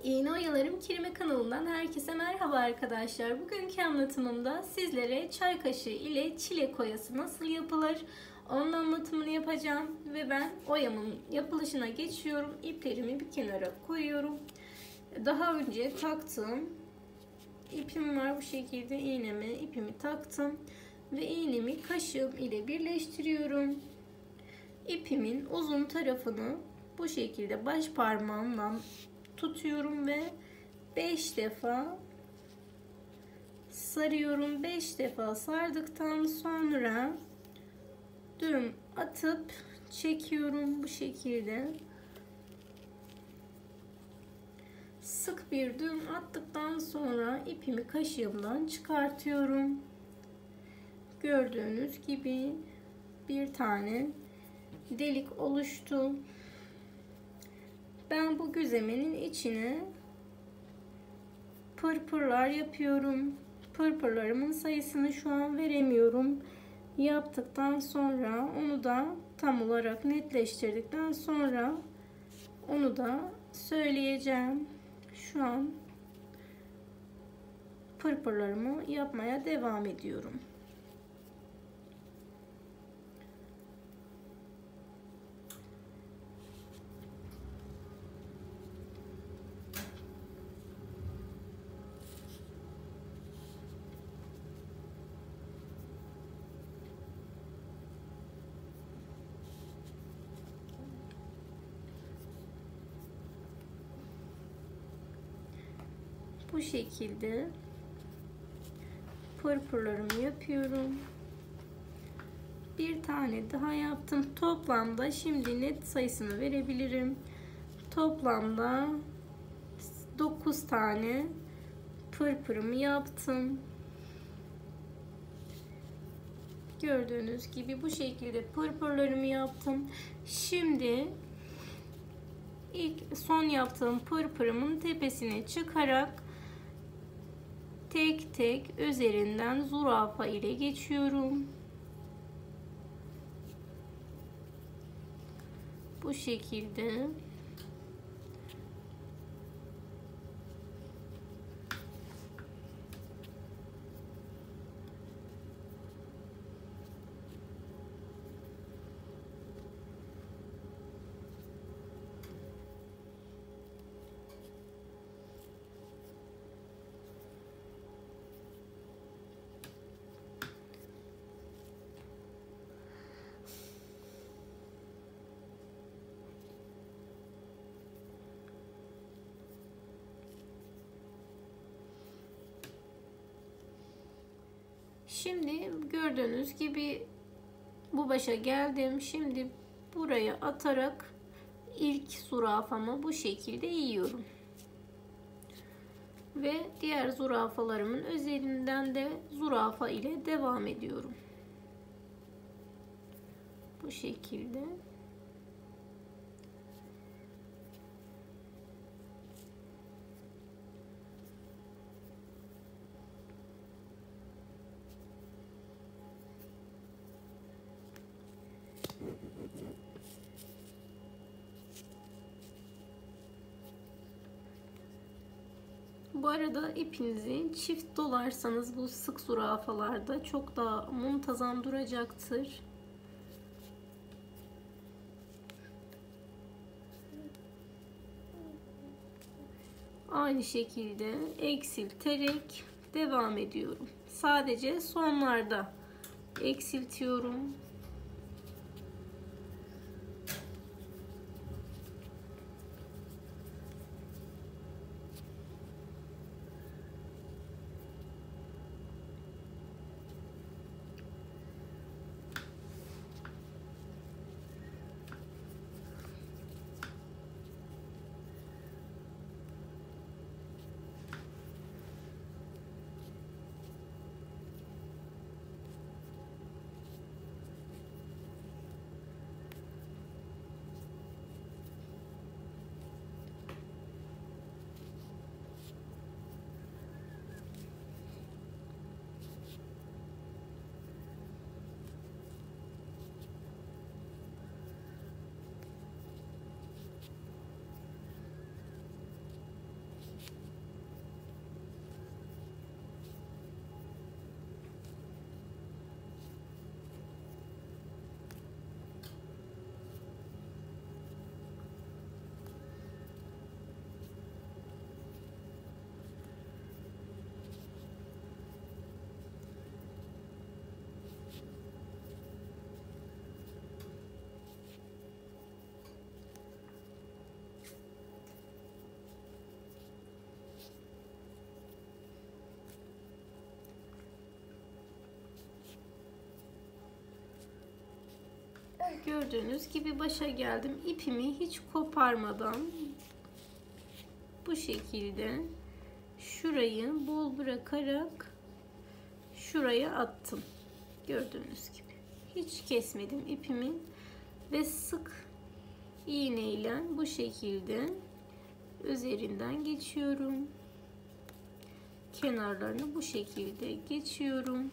İğne Oyalarım Kireme kanalından herkese merhaba arkadaşlar. Bugünkü anlatımımda sizlere çay kaşığı ile çilek oyası nasıl yapılır onun anlatımını yapacağım. Ve ben oyamın yapılışına geçiyorum. İplerimi bir kenara koyuyorum. Daha önce taktığım ipim var, bu şekilde ipimi taktım. Ve iğnemi kaşığım ile birleştiriyorum. İpimin uzun tarafını bu şekilde baş parmağımdan tutuyorum ve 5 defa sarıyorum. 5 defa sardıktan sonra düğüm atıp çekiyorum bu şekilde. Sık bir düğüm attıktan sonra ipimi kaşığımdan çıkartıyorum. Gördüğünüz gibi bir tane delik oluştu. Ben bu güzemenin içine pırpırlar yapıyorum. Pırpırlarımın sayısını şu an veremiyorum. Yaptıktan sonra onu da tam olarak netleştirdikten sonra onu da söyleyeceğim. Şu an pırpırlarımı yapmaya devam ediyorum. Bu şekilde pırpırlarımı yapıyorum. Bir tane daha yaptım. Toplamda şimdi net sayısını verebilirim. Toplamda 9 tane pırpırımı yaptım. Gördüğünüz gibi bu şekilde pırpırlarımı yaptım. Şimdi son yaptığım pırpırımın tepesine çıkarak tek tek üzerinden zürafa ile geçiyorum. Bu şekilde. Şimdi gördüğünüz gibi bu başa geldim. Şimdi buraya atarak ilk zürafamı bu şekilde yiyorum. Ve diğer zürafalarımın üzerinden de zürafa ile devam ediyorum. Bu şekilde. Bu arada ipinizi çift dolarsanız bu sık zürafalarda çok daha muntazam duracaktır. Aynı şekilde eksilterek devam ediyorum. Sadece sonlarda eksiltiyorum. Gördüğünüz gibi başa geldim. İpimi hiç koparmadan bu şekilde şurayı bol bırakarak şuraya attım. Gördüğünüz gibi. Hiç kesmedim ipimi ve sık iğne ile bu şekilde üzerinden geçiyorum. Kenarlarını bu şekilde geçiyorum.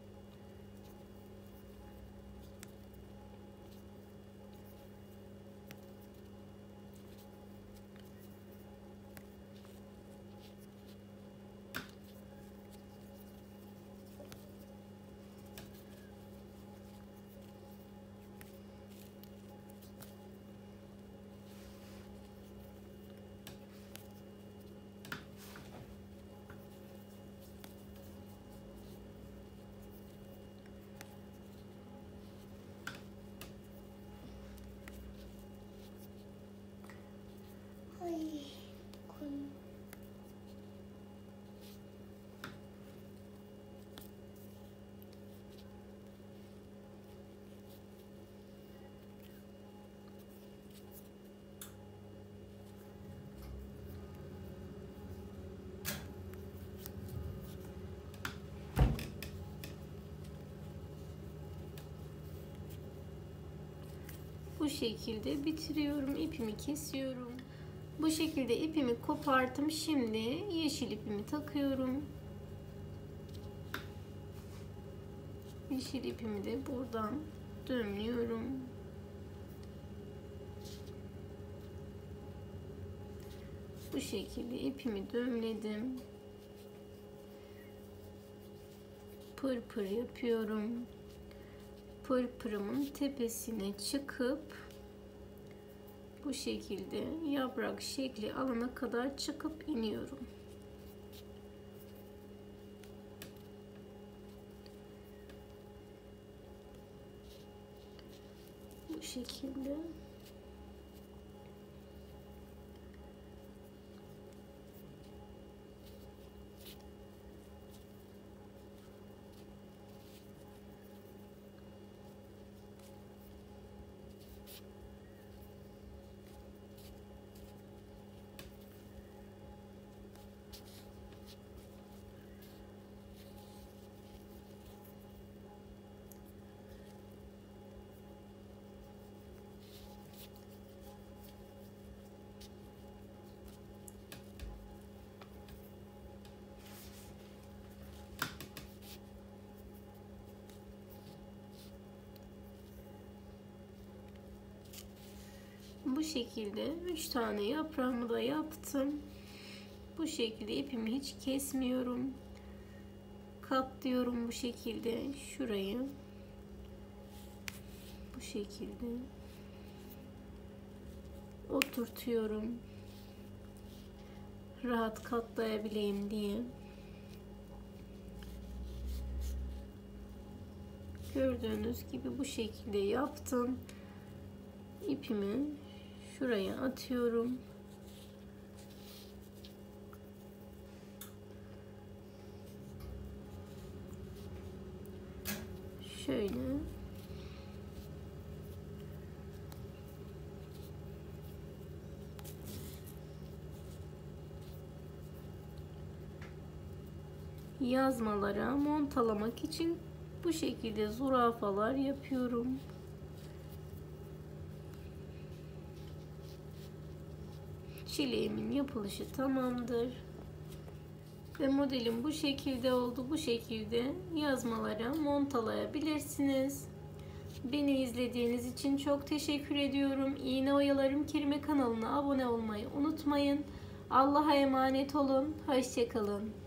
Bu şekilde bitiriyorum. İpimi kesiyorum. Bu şekilde ipimi koparttım. Şimdi yeşil ipimi takıyorum. Yeşil ipimi de buradan düğümlüyorum. Bu şekilde ipimi düğümledim. Pırpır yapıyorum. Pırpırımın tepesine çıkıp bu şekilde yaprak şekli alana kadar çıkıp iniyorum. Bu şekilde. Bu şekilde 3 tane yaprağımı da yaptım. Bu şekilde ipimi hiç kesmiyorum. Katlıyorum bu şekilde şurayı. Bu şekilde oturtuyorum. Rahat katlayabileyim diye. Gördüğünüz gibi bu şekilde yaptım. İpimi şuraya atıyorum. Şöyle. Yazmalara montalamak için bu şekilde zürafalar yapıyorum. Çileğimin yapılışı tamamdır. Ve modelim bu şekilde oldu. Bu şekilde yazmalara montalayabilirsiniz. Beni izlediğiniz için çok teşekkür ediyorum. İğne Oyalarım Kerime kanalına abone olmayı unutmayın. Allah'a emanet olun. Hoşça kalın.